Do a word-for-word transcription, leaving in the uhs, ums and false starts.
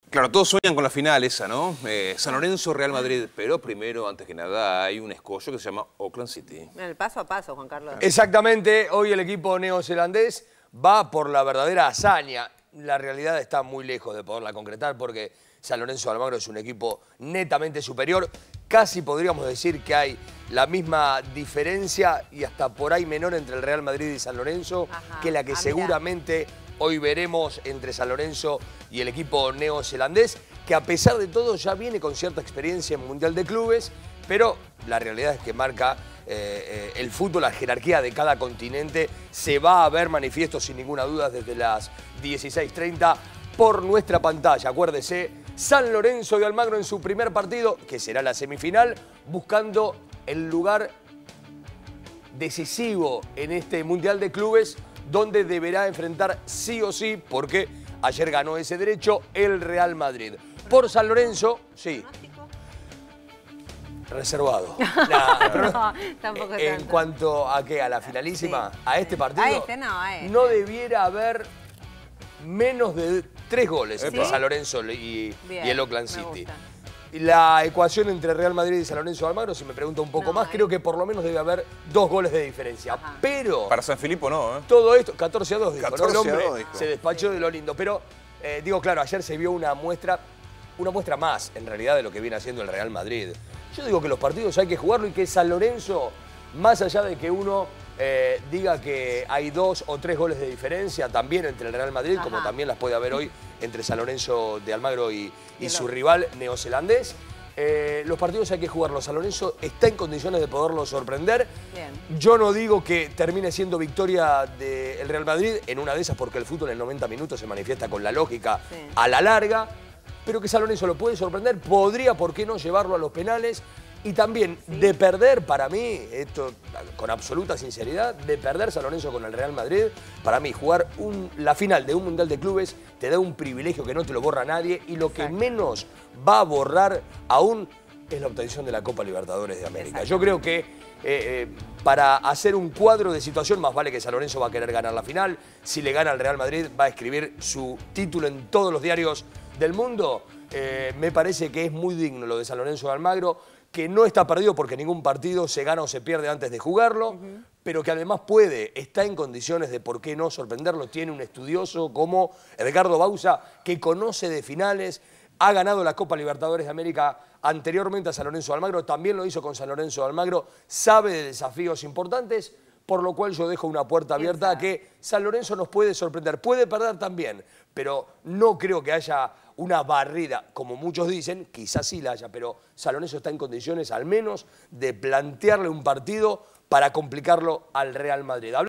Claro, todos sueñan con la final esa, ¿no? Eh, San Lorenzo, Real Madrid, pero primero, antes que nada, hay un escollo que se llama Auckland City. El paso a paso, Juan Carlos. Exactamente, hoy el equipo neozelandés va por la verdadera hazaña. La realidad está muy lejos de poderla concretar porque San Lorenzo de Almagro es un equipo netamente superior. Casi podríamos decir que hay la misma diferencia y hasta por ahí menor entre el Real Madrid y San Lorenzo, Ajá. que la que ah, seguramente hoy veremos entre San Lorenzo y el equipo neozelandés, que a pesar de todo ya viene con cierta experiencia en Mundial de Clubes, pero la realidad es que marca eh, eh, el fútbol, la jerarquía de cada continente, se va a ver manifiesto sin ninguna duda desde las dieciséis treinta por nuestra pantalla. Acuérdese, San Lorenzo de Almagro en su primer partido, que será la semifinal, buscando el lugar decisivo en este Mundial de Clubes, donde deberá enfrentar sí o sí, porque ayer ganó ese derecho el Real Madrid. Por San Lorenzo, sí. Reservado. Nah, no, tampoco en tanto. cuanto a qué, a la finalísima, sí. a este partido, a este no, a este. no debiera haber menos de tres goles entre ¿Sí? San Lorenzo y, y el Auckland City. La ecuación entre Real Madrid y San Lorenzo de Almagro, si me pregunta un poco no, más, eh. creo que por lo menos debe haber dos goles de diferencia. Ajá. Pero... Para San Filipo no, ¿eh? Todo esto, catorce a dos dijo, catorce ¿no? El hombre a dos, dijo. se despachó de lo lindo. Pero, eh, digo, claro, ayer se vio una muestra, una muestra más, en realidad, de lo que viene haciendo el Real Madrid. Yo digo que los partidos hay que jugarlo y que San Lorenzo, más allá de que uno eh, diga que hay dos o tres goles de diferencia también entre el Real Madrid, Ajá. como también las puede haber hoy entre San Lorenzo de Almagro y, y su rival neozelandés, Eh, los partidos hay que jugarlos. San Lorenzo está en condiciones de poderlo sorprender. Bien. Yo no digo que termine siendo victoria del Real Madrid en una de esas porque el fútbol en noventa minutos se manifiesta con la lógica sí. a la larga, pero que San Lorenzo lo puede sorprender. Podría, ¿por qué no, llevarlo a los penales? Y también sí. de perder, para mí, esto con absoluta sinceridad, de perder San Lorenzo con el Real Madrid, para mí jugar un, la final de un Mundial de Clubes te da un privilegio que no te lo borra nadie y lo que menos va a borrar aún es la obtención de la Copa Libertadores de América. Yo creo que eh, eh, para hacer un cuadro de situación más vale que San Lorenzo va a querer ganar la final. Si le gana al Real Madrid va a escribir su título en todos los diarios del mundo. Eh, me parece que es muy digno lo de San Lorenzo de Almagro, que no está perdido porque ningún partido se gana o se pierde antes de jugarlo, uh-huh. pero que además puede, está en condiciones de por qué no sorprenderlo. Tiene un estudioso como Edgardo Bauza, que conoce de finales, ha ganado la Copa Libertadores de América anteriormente a San Lorenzo de Almagro, también lo hizo con San Lorenzo de Almagro, sabe de desafíos importantes, por lo cual yo dejo una puerta abierta a que San Lorenzo nos puede sorprender. Puede perder también, pero no creo que haya una barrida, como muchos dicen, quizás sí la haya, pero San Lorenzo está en condiciones al menos de plantearle un partido para complicarlo al Real Madrid.